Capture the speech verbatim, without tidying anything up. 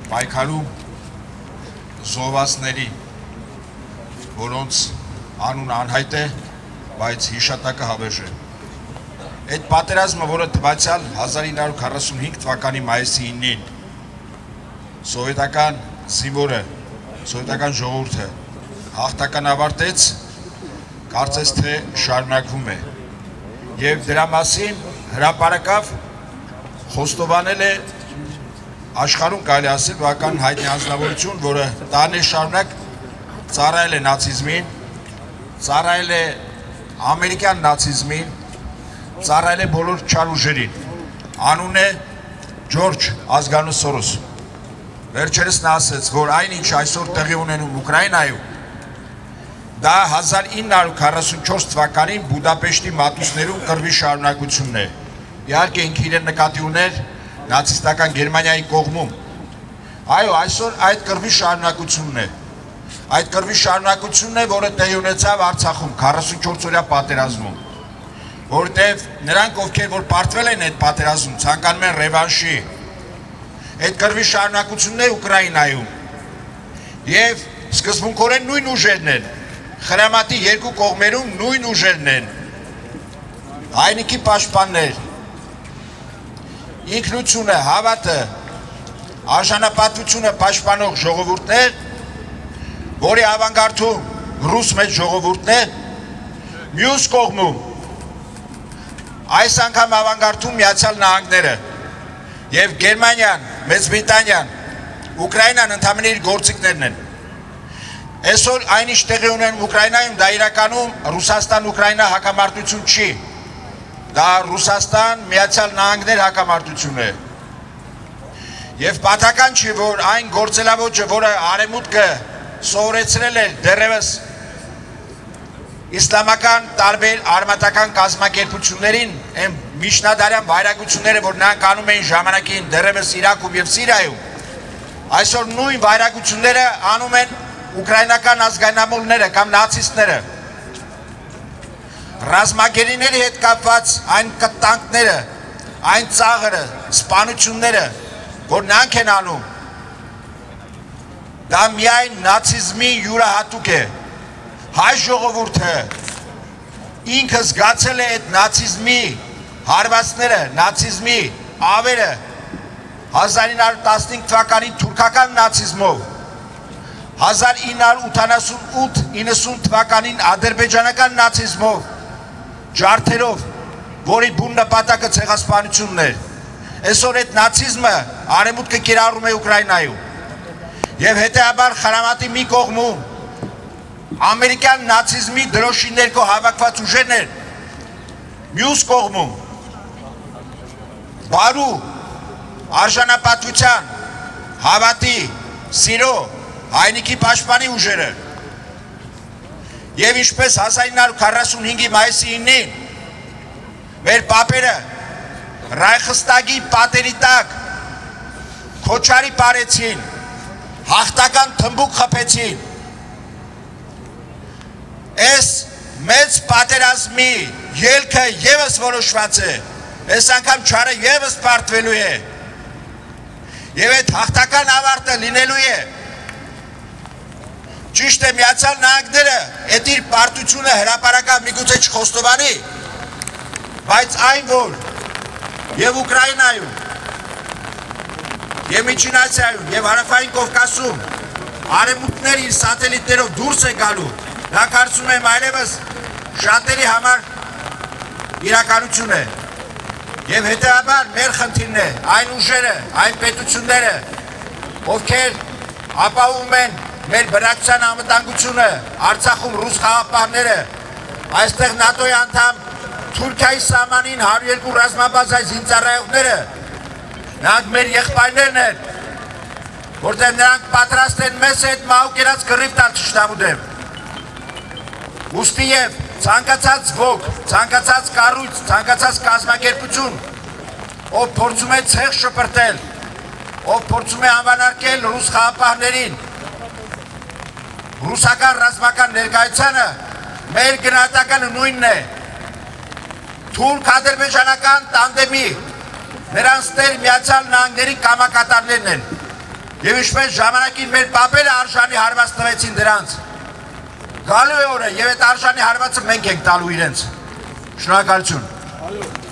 պայքարում զոհվածների, որոնց անուն անհայտ է, բայց հիշատակը հավերժ է։ Այդ պատերազմը, որը թվացյալ հազար ինը հարյուր քառասունհինգ թվականի մայիսի ինին սովետական զինվորը, սովետական ժողովուրդը հաղթական ավարտեց, կարծես թե շարունակվում է։ Եվ դրա մասին հրապարակավ խոստովանել է աշխարհում կարելի ասել բավական հայտնի անձնավորություն, որը տարիներ շարունակ ծառայել է նացիզմին, ծառայել է ամերիկյան նացիզմին, ծառայել է բոլոր չար ուժերին։ Անունն է Ջորջ Ազգանու Սորոս։ Վերջերս նա ասաց, որ այնինչ այսօր տեղի ունենում Ուկրաինայում, դա հազար ինը հարյուր քառասունչորս թվականին Բուդապեշտի մատուցներում կռվի շարունակությունն է։ Իհարկե ինքը իրեն նկատի ուներ նացիստական Գերմանիայի կողմում։ Այո, այսօր այդ կռվի շարունակությունն է։ Այդ կռվի շարունակությունն է, որը տեղի ունեցավ Արցախում քառասունչորս օրյա պատերազմում, որտեղ նրանք, ովքեր որ պարտվել են այդ պատերազմում, ցանկանում են ռևանշի։ Այդ կռվի շարունակությունն է Ուկրաինայում։ Եվ սկզբունքորեն նույն ուժերն են, խրամատի երկու կողմերում նույն ուժերն են, հայրենիքի պաշտպաններ, ինքնությունը, հավատը, արժանապատվությունը պաշտպանող ժողովուրդներ, որի ավանգարդում ռուս մեծ ժողովուրդն է, մյուս կողմում այս անգամ ավանգարդում Միացյալ Նահանգները եւ Գերմանիան, Մեծ Բրիտանիան, Ուկրաինան ընդհանրապես իր գործիքներն են։ Այսօր այնինչ տեղի ունեն Ուկրաինայում, դա իրականում Ռուսաստան-Ուկրաինա հակամարտություն չի։ Դա Ռուսաստան, Միացյալ Նահանգներ հակամարտություն է։ Եվ պատահական չի, որ այն գործելավոճը, որը արևմուտքը սովորեցրել է դեռևս իսլամական տարբեր արմատական կազմակերպություններին, այն միջնադարյան վայրագությունները, որ նրանք անում էին ժամանակին դեռևս Իրաքում եւ Սիրիայում, այսօր նույն վայրագությունները անում են ուկրաինական ազգայնամոլները կամ նացիստները։ Ռազմագերիների հետ կապված այն կտանքները, այն ծաղրը, սպանությունները, որ նրանք են անում, դա միայն նացիզմի յուրահատուկ է։ Հայ ժողովուրդը ինքը զգացել է այդ նացիզմի հարվածները, նացիզմի ավերը հազար ինը հարյուր տասնհինգ թվականին թուրքական նացիզմով, հազար ինը հարյուր ութանասունութ իննսուն թվականին ադրբեջանական նացիզմով, ջարդերով, որի բուն նպատակը ցեղասպանությունն էր։ Այսօր այդ նացիզմը արևմուտքը կիրառում է Ուկրաինայում։ Եվ հետեւաբար խրամատի մի կողմում ամերիկյան նացիզմի դրոշի ներքո հավաքված ուժերն են, մյուս կողմում բարու, արժանապատվության, հավատի, սիրո, հայրենիքի պաշտպանի ուժերը։ Եվ ինչպես հազար ինը հարյուր քառասունհինգի մայիսի ինին մեր պապերը Ռայխստագի պատերի տակ քոչարի պարեցին, հաղթական թմբուկ խփեցին։ Այս մեծ պատերազմի ելքը եւս որոշված է, այս անգամ չարը եւս պարտվելու է, եւ այդ հաղթական ավարտը լինելու է։ Ճիշտ է, Միացյալ Նահանգները այդ իր պարտությունը հրապարակավ միգուցե չխոստովանի, բայց այն, որ եւ Ուկրաինայում, եւ Միջին Ասիայում, եւ Հարավային Կովկասում արևմուտքների իր սատելիտներով դուրս է գալու, դա կարծում եմ այլևս շատերի համար իրականություն է։ Եվ հետեւաբար մեր խնդիրն է այն ուժերը, այն պետությունները, ովքեր ապահովում են մեր բնակչության անվտանգությունը, Արցախում ռուս խաղաղապահները, այստեղ ՆԱՏՕ-ի անդամ Թուրքիայի սահմանին հարյուր երկու ռազմաբազայի զինծառայողները, նրանք մեր եղբայրներն են, որտեղ նրանք պատրաստ են մեզ հետ մահու կերած կռիվ տալ թշնամու դեմ։ Ուստի եւ ցանկացած ոք, ցանկացած կառույց, ցանկացած կազմակերպություն, ով փորձում է ցեղ շպրտել, ով փորձում է անվանարկել ռուս խաղաղապահներին, ռուսական ռազմական ներկայությանը, մեր գնահատականը նույնն է։ Թուրք-ադրբեջանական տանդեմի, նրանց տեր Միացյալ Նահանգների կամակատարներն են։ Եվ ինչպես ժամանակին մեր պապերը արժանի հարված տվեցին դրանց։ Գալու է օրը եւ այդ արժանի հարվածը մենք ենք տալու իրենց։ Շնորհակալություն։